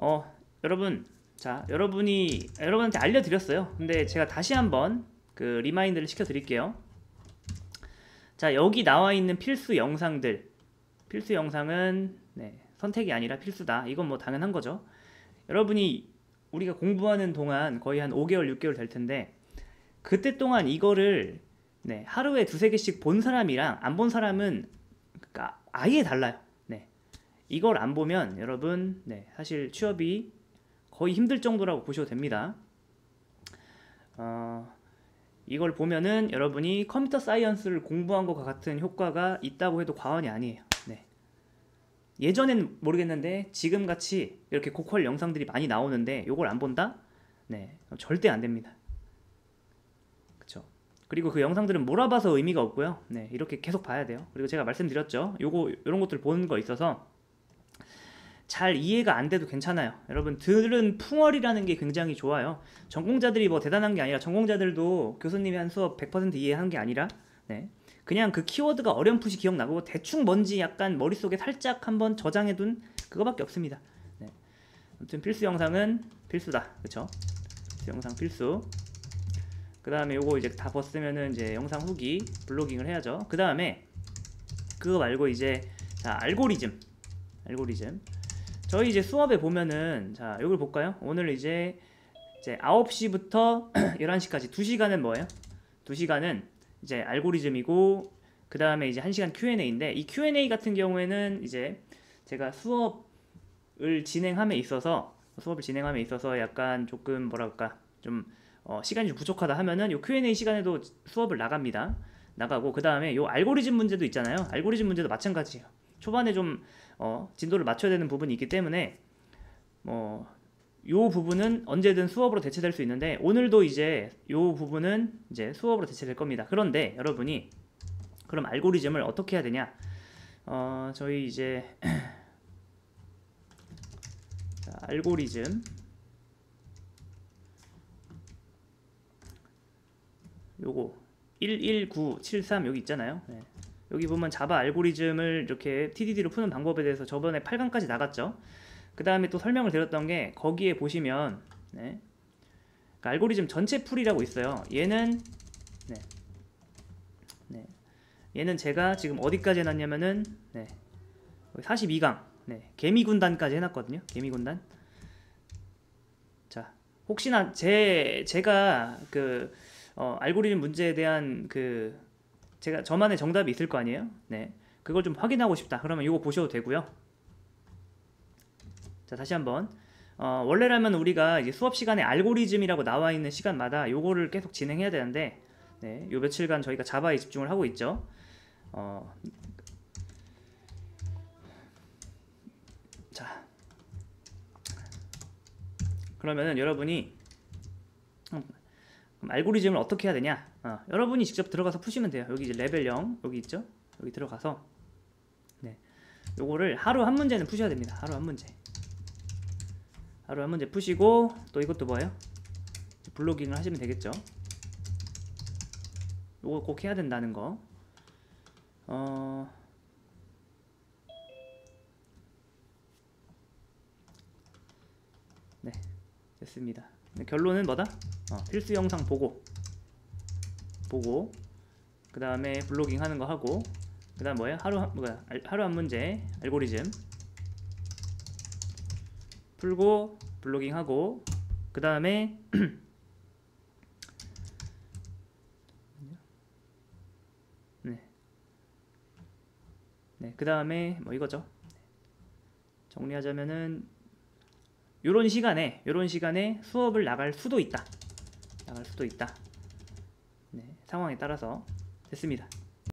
여러분, 자, 여러분한테 알려드렸어요. 근데 제가 다시 한번 그 리마인드를 시켜드릴게요. 자, 여기 나와 있는 필수 영상들, 필수 영상은 선택이 아니라 필수다. 이건 뭐 당연한 거죠. 여러분이 우리가 공부하는 동안 거의 한 5개월, 6개월 될 텐데, 그때 동안 이거를 하루에 두세 개씩 본 사람이랑 안 본 사람은 그러니까 아예 달라요. 이걸 안 보면 여러분 사실 취업이 거의 힘들 정도라고 보셔도 됩니다. 이걸 보면은 여러분이 컴퓨터 사이언스를 공부한 것과 같은 효과가 있다고 해도 과언이 아니에요. 예전엔 모르겠는데 지금같이 이렇게 고퀄 영상들이 많이 나오는데 요걸 안 본다? 절대 안 됩니다. 그쵸? 그리고 그 영상들은 몰아봐서 의미가 없고요. 이렇게 계속 봐야 돼요. 그리고 제가 말씀드렸죠. 요런 것들 보는 거 있어서 잘 이해가 안 돼도 괜찮아요. 여러분, 들은 풍월이라는 게 굉장히 좋아요. 전공자들이 뭐 대단한 게 아니라, 전공자들도 교수님이 한 수업 100% 이해한 게 아니라 그냥 그 키워드가 어렴풋이 기억나고 대충 뭔지 약간 머릿속에 살짝 한번 저장해둔 그거밖에 없습니다. 아무튼 필수 영상은 필수다. 그쵸? 필수 영상 필수. 그 다음에 요거 이제 다 봤으면은 이제 영상 후기 블로깅을 해야죠. 그 다음에 그거 말고 이제 자, 알고리즘. 저희 이제 수업에 보면은 자, 요걸 볼까요? 오늘 이제 9시부터 11시까지 2시간은 뭐예요? 2시간은 이제 알고리즘이고, 그 다음에 이제 1시간 Q&A인데, 이 Q&A 같은 경우에는 이제 제가 수업을 진행함에 있어서 약간 조금 뭐랄까 좀 시간이 좀 부족하다 하면은 요 Q&A 시간에도 수업을 나가고, 그 다음에 요 알고리즘 문제도 있잖아요. 알고리즘 문제도 마찬가지예요. 초반에 좀 진도를 맞춰야 되는 부분이 있기 때문에 요 부분은 언제든 수업으로 대체될 수 있는데, 오늘도 이제 요 부분은 이제 수업으로 대체될 겁니다. 그런데 여러분이 그럼 알고리즘을 어떻게 해야 되냐? 저희 이제 자, 알고리즘 요거 11973 여기 있잖아요. 여기 보면 자바 알고리즘을 이렇게 TDD로 푸는 방법에 대해서 저번에 8강까지 나갔죠. 그 다음에 또 설명을 드렸던 게, 거기에 보시면 그러니까 알고리즘 전체 풀이라고 있어요. 얘는 얘는 제가 지금 어디까지 해놨냐면은 42강 개미군단까지 해놨거든요. 개미군단. 자, 혹시나 제가 그 알고리즘 문제에 대한 그 저만의 정답이 있을 거 아니에요? 그걸 좀 확인하고 싶다. 그러면 이거 보셔도 되고요. 자, 다시 한번 원래라면 우리가 이제 수업 시간에 알고리즘이라고 나와 있는 시간마다 요거를 계속 진행해야 되는데, 요 며칠간 저희가 자바에 집중을 하고 있죠. 자, 그러면은 여러분이 그럼 알고리즘을 어떻게 해야 되냐? 여러분이 직접 들어가서 푸시면 돼요. 여기 이제 레벨 0 여기 있죠? 여기 들어가서 요거를 하루 한 문제는 푸셔야 됩니다. 하루 한 문제 푸시고, 또 이것도 뭐예요? 블로깅을 하시면 되겠죠. 요거 꼭 해야 된다는 거. 됐습니다. 결론은 뭐다? 필수 영상 보고 그 다음에 블로깅 하는 거 하고, 그 다음 뭐야? 하루 한 문제 알고리즘 풀고 블로깅 하고, 그 다음에 그 다음에 뭐 이거죠. 정리하자면은 요런 시간에 수업을 나갈 수도 있다. 상황에 따라서. 됐습니다.